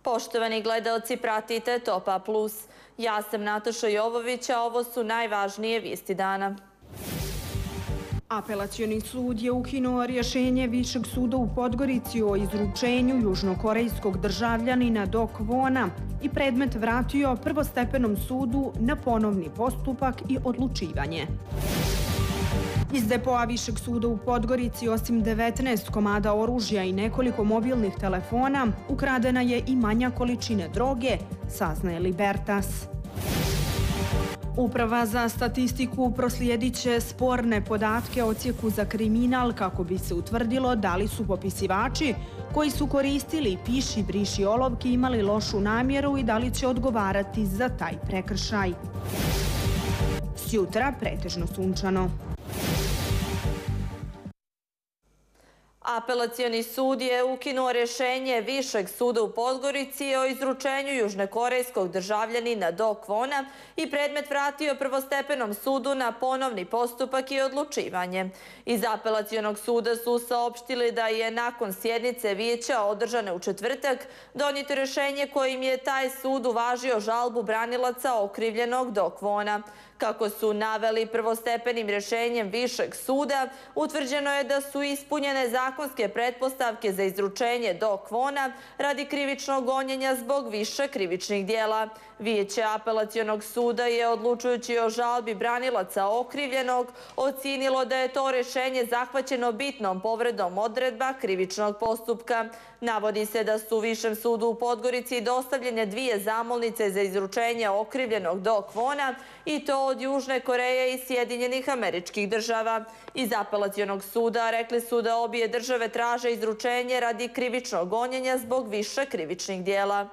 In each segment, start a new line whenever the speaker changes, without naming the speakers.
Poštovani gledaoci, pratite Topa Plus. Ja sam Nataša Jovović, a ovo su najvažnije vijesti dana.
Apelacioni sud je ukinuo rješenje Višeg suda u Podgorici o izručenju južnokorejskog državljanina Do Kwona i predmet vratio prvostepenom sudu na ponovni postupak i odlučivanje. Iz depoa Višeg suda u Podgorici, osim 19 komada oružja i nekoliko mobilnih telefona, ukradena je i manja količina droge, saznaje Libertas. Uprava za statistiku proslijedit će sporne podatke odsjeku za kriminal kako bi se utvrdilo da li su popisivači koji su koristili piši briši olovke imali lošu namjeru i da li će odgovarati za taj prekršaj. Sjutra pretežno sunčano.
Apelacioni sud je ukinuo rješenje Višeg suda u Podgorici o izručenju južnokorejskog državljanina Do Kwona i predmet vratio prvostepenom sudu na ponovni postupak i odlučivanje. Iz apelacionog suda su saopštili da je nakon sjednice vijeća održane u četvrtak donijeto rješenje kojim je taj sud uvažio žalbu branilaca okrivljenog Do Kwona. Kako su naveli, prvostepenim rješenjem Višeg suda utvrđeno je da su ispunjene zakonske pretpostavke za izručenje Do Kwona radi krivičnog gonjenja zbog više krivičnih dijela. Vijeće apelacionog suda je, odlučujući o žalbi branilaca okrivljenog, ocijenilo da je to rješenje zahvaćeno bitnom povredom odredba krivičnog postupka. Navodi se da su Višem sudu u Podgorici dostavljene 2 zamolnice za izručenje okrivljenog Do Kwona i to od Južne Koreje i Sjedinjenih Američkih Država. Iz apelacionog suda rekli su da obje države traže izručenje radi krivičnog gonjenja zbog više krivičnih dijela.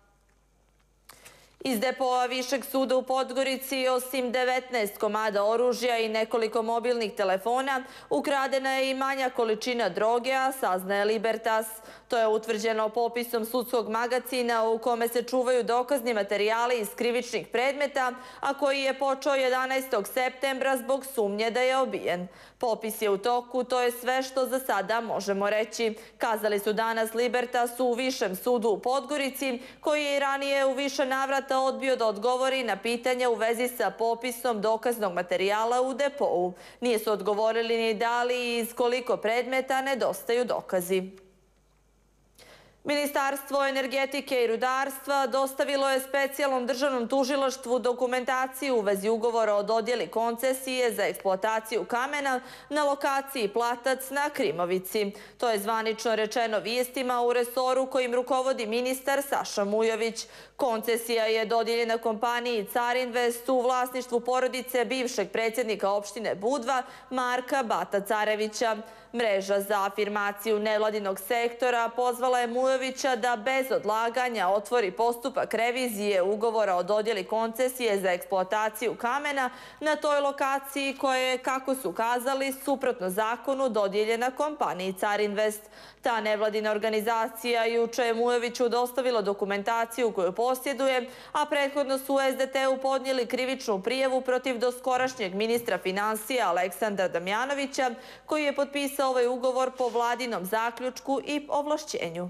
Iz depoa Višeg suda u Podgorici, osim 19 komada oružja i nekoliko mobilnih telefona, ukradena je i manja količina droge, a saznaje Libertas. To je utvrđeno popisom sudskog magacina u kome se čuvaju dokazni materijali iz krivičnih predmeta, a koji je počeo 11. septembra zbog sumnje da je obijen. Popis je u toku, to je sve što za sada možemo reći, kazali su danas Libertas u Višem sudu u Podgorici, koji je i ranije u više navrata odbio da odgovori na pitanja u vezi sa popisom dokaznog materijala u depou. Nije su odgovorili ni da li i iz koliko predmeta nedostaju dokazi. Ministarstvo energetike i rudarstva dostavilo je specijalnom državnom tužilaštvu dokumentaciju u vezi ugovora o dodjeli koncesije za eksploataciju kamena na lokaciji Platac na Krimovici. To je zvanično rečeno vijestima u resoru kojim rukovodi ministar Saša Mujović. Koncesija je dodijeljena kompaniji Carinvest u vlasništvu porodice bivšeg predsjednika opštine Budva Marka Bata Carevića. Mreža za afirmaciju nevladinog sektora pozvala je Mujovića da bez odlaganja otvori postupak revizije ugovora o dodjeli koncesije za eksploataciju kamena na toj lokaciji koja je, kako su kazali, suprotno zakonu dodijeljena kompaniji Carinvest. Ta nevladina organizacija juče je Mujoviću dostavila dokumentaciju koju posjeduje, a prethodno su u SDT-u podnijeli krivičnu prijavu protiv doskorašnjeg ministra finansija Aleksandra Damjanovića, koji je potpisao ovaj ugovor po vladinom zaključku i ovlašćenju.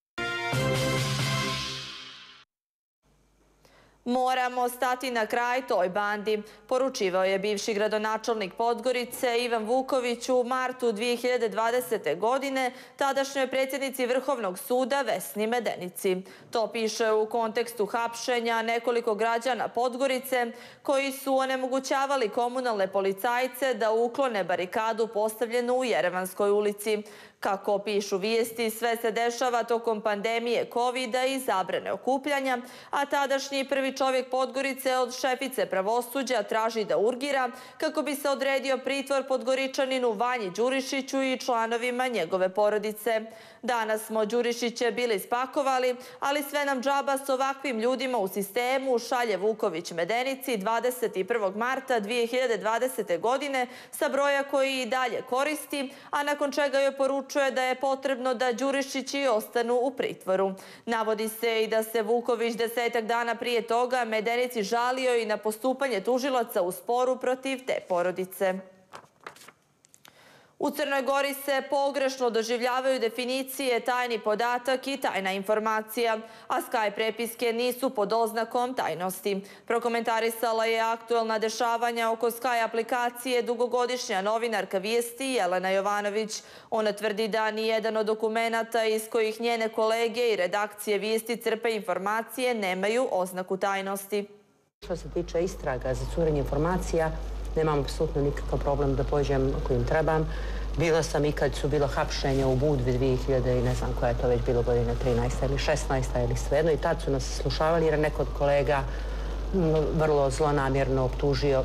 Moramo stati na kraj toj bandi, poručivao je bivši gradonačelnik Podgorice Ivan Vuković u martu 2020. godine tadašnjoj predsjednici Vrhovnog suda Vesni Medenici. To piše u kontekstu hapšenja nekoliko građana Podgorice koji su onemogućavali komunalne policajce da uklone barikadu postavljenu u Jerevanskoj ulici. Kako pišu vijesti, sve se dešava tokom pandemije COVID-a i zabrane okupljanja, a tadašnji prvi čovjek Podgorice od šefice pravosuđa traži da urgira kako bi se odredio pritvor Podgoričaninu Vanji Đurišiću i članovima njegove porodice. Danas smo Đurišiće bili spakovali, ali sve nam džaba s ovakvim ljudima u sistemu, šalje Vuković Medenici 21. marta 2020. godine sa broja koji i dalje koristi, a nakon čega joj poručuje da je potrebno da Đurišići ostanu u pritvoru. Navodi se i da se Vuković 10 dana prije toga Medenici žalio i na postupanje tužilaca u sporu protiv te porodice. U Crnoj Gori se pogrešno doživljavaju definicije tajni podatak i tajna informacija, a Sky prepiske nisu pod oznakom tajnosti. Prokomentarisala je aktuelna dešavanja oko Sky aplikacije dugogodišnja novinarka Vijesti Jelena Jovanović. Ona tvrdi da nijedan od dokumenata iz kojih njene kolege i redakcije Vijesti crpe informacije nemaju oznaku tajnosti.
Što se tiče istraga za curenje informacija, nemam apsolutno nikakav problem da pođem ako im trebam. Bila sam i kad su bilo hapšenja u Budvi 2000 i ne znam koja je to već bilo godine, 13. ili 16. ili svejedno. I tad su nas slušavali jer neko od kolega vrlo zlonamjerno optužio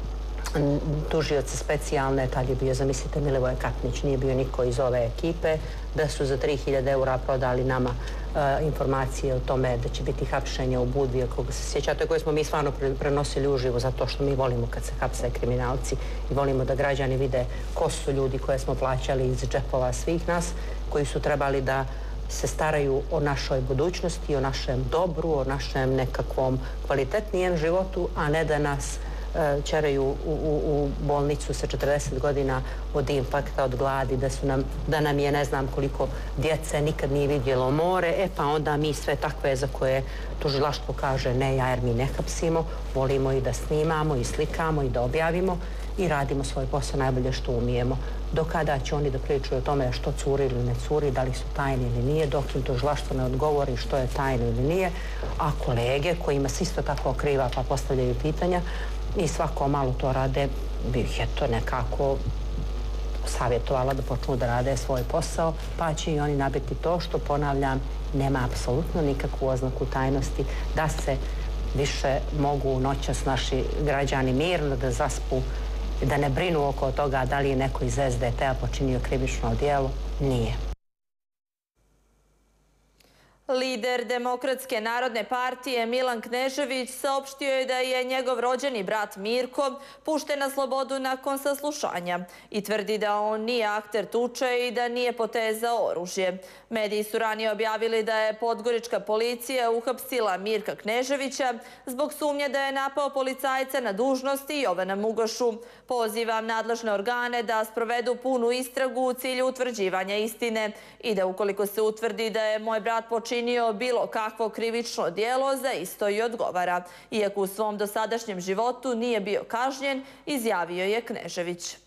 tužioce specijalne, tad je bio, zamislite, Milivoje Katnić, nije bio niko iz ove ekipe, da su za 3000 eura prodali nama informacije o tome da će biti hapšenje u Budvi, ako se sjećate, koje smo mi stvarno prenosili uživo, zato što mi volimo kad se hapse kriminalci i volimo da građani vide ko su ljudi koje smo plaćali iz džepova svih nas, koji su trebali da se staraju o našoj budućnosti, o našem dobru, o našem nekakvom kvalitetnijem životu, a ne da nas čeraju u bolnicu sa 40 godina od infarkta, od gladi, da nam je ne znam koliko djece nikad nije vidjelo more, pa onda mi sve takve za koje tužilaštvo kaže ne, jer mi ne hapsimo, volimo i da snimamo i slikamo i da objavimo i radimo svoj posao najbolje što umijemo. Do kada će oni da pričaju o tome što curi ili ne curi, da li su tajni ili nije, dok im tužilaštvo ne odgovori što je tajno ili nije, a kolege kojima se isto tako okriva pa postavljaju pitanja i svako malo to rade, bih je to nekako savjetovala da počnu da rade svoj posao, pa će i oni nabiti to što, ponavljam, nema apsolutno nikakvu oznaku tajnosti, da se više mogu noćas naši građani mirno da zaspu, da ne brinu oko toga da li je neko iz SDT-a počinio krivično djelo. Nije.
Lider Demokratske narodne partije Milan Knežević saopštio je da je njegov rođeni brat Mirko pušten na slobodu nakon saslušanja i tvrdi da on nije akter tuče i da nije potezao oružje. Mediji su ranije objavili da je podgorička policija uhapsila Mirka Kneževića zbog sumnje da je napao policajca na dužnosti Jovana Mugošu. Pozivam nadležne organe da sprovedu punu istragu u cilju utvrđivanja istine i da ukoliko se utvrdi da je moj brat počinio bilo kakvo krivično djelo, za isto i odgovara. Iako u svom dosadašnjem životu nije bio kažnjen, izjavio je Knežević.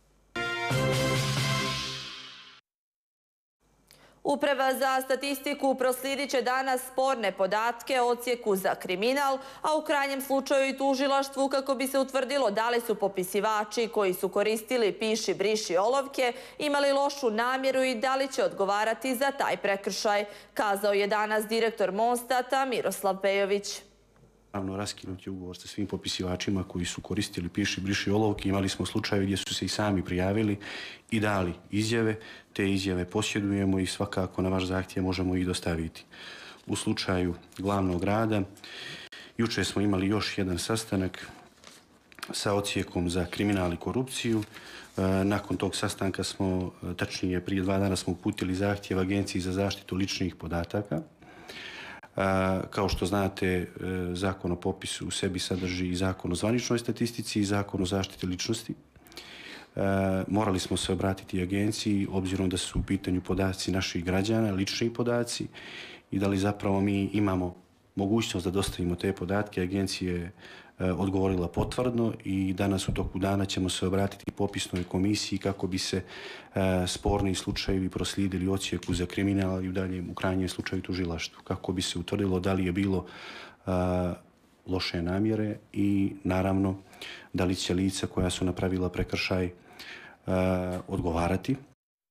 Uprava za statistiku proslijedit će danas sporne podatke o odsjeku za kriminal, a u krajnjem slučaju i tužilaštvu kako bi se utvrdilo da li su popisivači koji su koristili piši, briši olovke imali lošu namjeru i da li će odgovarati za taj prekršaj, kazao je danas direktor Monstata Miroslav Pejović.
Naravno, raskinut je ugovor sa svim popisivačima koji su koristili piši, briši olovke. Imali smo slučaje gdje su se i sami prijavili i dali izjave. Te izjave posjedujemo i svakako na vaš zahtjev možemo ih dostaviti. U slučaju glavnog grada, jučer smo imali još jedan sastanak sa odsjekom za kriminal i korupciju. Nakon tog sastanka smo, tačnije prije 2 dana smo uputili zahtjev Agenciji za zaštitu ličnih podataka. Kao što znate, zakon o popisu u sebi sadrži i zakon o zvaničnoj statistici i zakon o zaštiti ličnosti. Morali smo se obratiti agenciji obzirom da su u pitanju podaci naših građana, lični podaci i da li zapravo mi imamo mogućnost da dostavimo te podatke. Agencija je odgovorila potvrdno i danas u toku dana ćemo se obratiti popisnoj komisiji kako bi se sporni slučajevi proslijedili odsjeku za kriminal i u krajnjem slučaju tužilaštvu, kako bi se utvrdilo da li je bilo loše namjere i naravno da li će lica koja su napravila prekršaj odgovarati.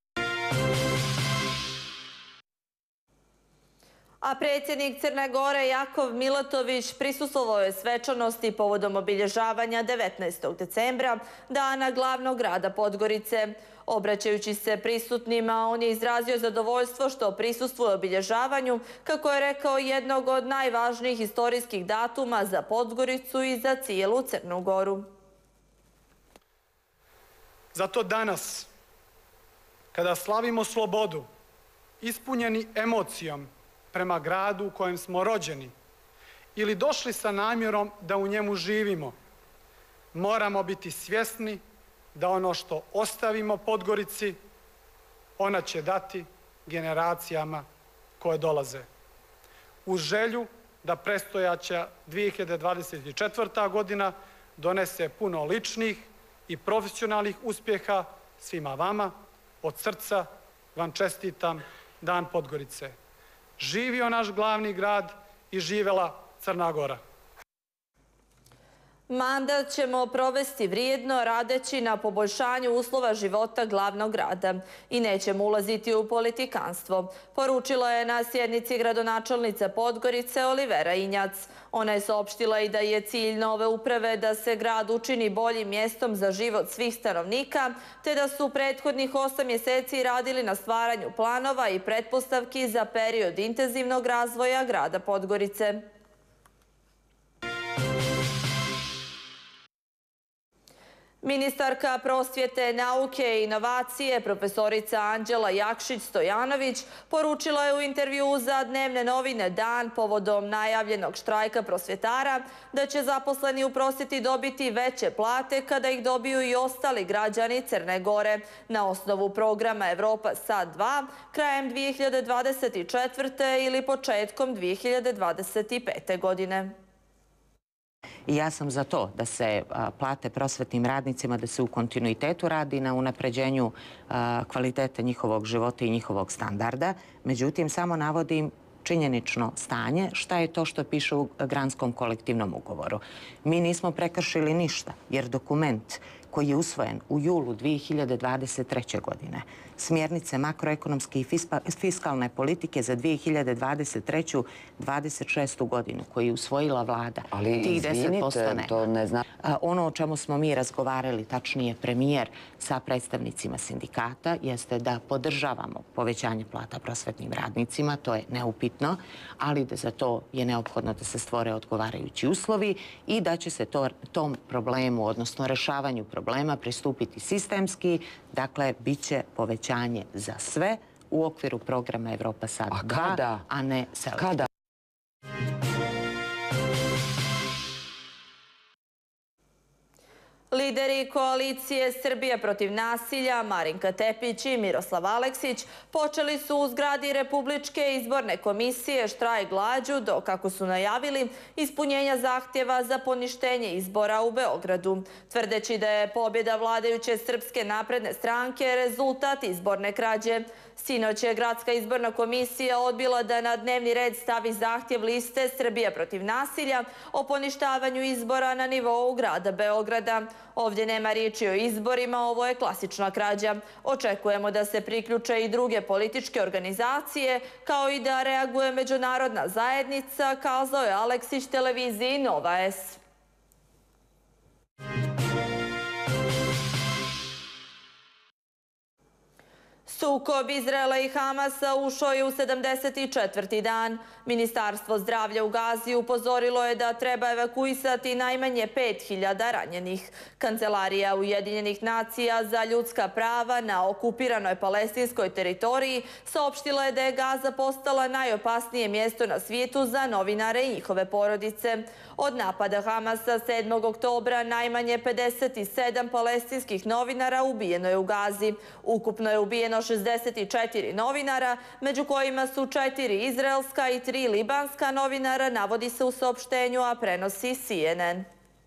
A predsjednik Crne Gore Jakov Milatović prisustvovao je svečanosti povodom obilježavanja 19. decembra, dana glavnog grada Podgorice. Obraćajući se prisutnima, on je izrazio zadovoljstvo što prisustvuje obilježavanju, kako je rekao, jednog od najvažnijih historijskih datuma za Podgoricu i za cijelu Crnu Goru.
Zato danas, kada slavimo slobodu, ispunjeni emocijom prema gradu u kojem smo rođeni ili došli sa namjerom da u njemu živimo, moramo biti svjesni da ono što ostavimo Podgorici, ona će dati generacijama koje dolaze. Uz želju da predstojaća 2024. godina donese puno ličnih i profesionalnih uspjeha svima vama, od srca vam čestitam Dan Podgorice. Živio naš glavni grad i živela Crna Gora.
Mandat ćemo provesti vrijedno radeći na poboljšanju uslova života glavnog grada i nećemo ulaziti u politikanstvo, poručila je na sjednici gradonačelnica Podgorice Olivera Injac. Ona je saopštila i da je cilj nove uprave da se grad učini boljim mjestom za život svih stanovnika, te da su prethodnih 8 mjeseci radili na stvaranju planova i pretpostavki za period intenzivnog razvoja grada Podgorice. Ministarka prosvjete, nauke i inovacije, profesorica Anđela Jakšić-Stojanović, poručila je u intervjuu za Dnevne novine Dan povodom najavljenog štrajka prosvjetara da će zaposleni u prosvjeti dobiti veće plate kada ih dobiju i ostali građani Crne Gore na osnovu programa Evropa Sad 2 krajem 2024. ili početkom 2025. godine.
I ja sam za to da se plate prosvetnim radnicima, da se u kontinuitetu radi na unapređenju kvaliteta njihovog života i njihovog standarda. Međutim, samo navodim činjenično stanje, šta je to što piše u granskom kolektivnom ugovoru. Mi nismo prekršili ništa, jer dokument koji je usvojen u julu 2023. godine, smjernice makroekonomske i fiskalne politike za 2023-2026. godinu, koju je usvojila vlada, tih 10%
to ne znam.
Ono o čemu smo mi razgovarali, tačnije premijer sa predstavnicima sindikata, jeste da podržavamo povećanje plata prosvetnim radnicima, to je neupitno, ali da za to je neophodno da se stvore odgovarajući uslovi i da će se tom problemu, odnosno rešavanju problema, pristupiti sistemski, dakle, bit će povećanje za sve u okviru programa Evropa Sad 2, a ne selektivno.
Lideri koalicije Srbija protiv nasilja, Marinka Tepić i Miroslav Aleksić, počeli su u zgradi Republičke izborne komisije štrajk glađu do, kako su najavili, ispunjenja zahtjeva za poništenje izbora u Beogradu, tvrdeći da je pobjeda vladajuće Srpske napredne stranke rezultat izborne krađe. Sinoć je Gradska izborna komisija odbila da na dnevni red stavi zahtjev liste Srbija protiv nasilja o poništavanju izbora na nivou grada Beograda. Ovdje nema riječi o izborima, ovo je klasična krađa. Očekujemo da se priključe i druge političke organizacije, kao i da reaguje međunarodna zajednica, kazao je Aleksić televiziji Nova S. Sukob Izraela i Hamasa ušao je u 74. dan. Ministarstvo zdravlja u Gazi upozorilo je da treba evakuisati najmanje 5000 ranjenih. Kancelarija Ujedinjenih nacija za ljudska prava na okupiranoj palestinskoj teritoriji saopštila je da je Gaza postala najopasnije mjesto na svijetu za novinare i njihove porodice. Od napada Hamasa 7. oktobra najmanje 57 palestinskih novinara ubijeno je u Gazi. Ukupno je ubijeno 64 novinara, među kojima su 4 izraelska i 3 libanska novinara, navodi se u saopštenju, a prenosi CNN.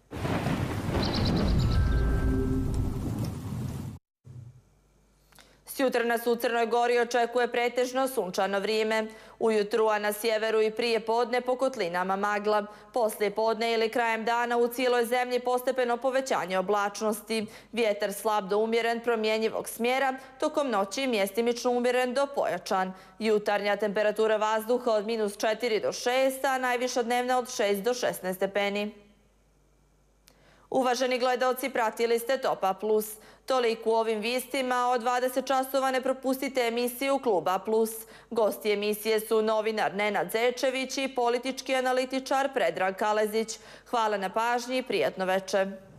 Sjutra nas u Crnoj Gori očekuje pretežno sunčano vrijeme. Ujutru, a na sjeveru i prije podne po kotlinama magla. Poslije podne ili krajem dana u cijeloj zemlji postepeno povećanje oblačnosti. Vjetar slab do umjeren promjenjivog smjera, tokom noći mjestimično umjeren do pojačan. Jutarnja temperatura vazduha od -4 do 6, a najviša dnevna od 6 do 16 stepeni. Uvaženi gledaoci, pratili ste Top Plus. Toliko u ovim vijestima, od 20 časova ne propustite emisiju Kluba Plus. Gosti emisije su novinar Nenad Zečević i politički analitičar Predrag Kalezić. Hvala na pažnji i prijatno večer.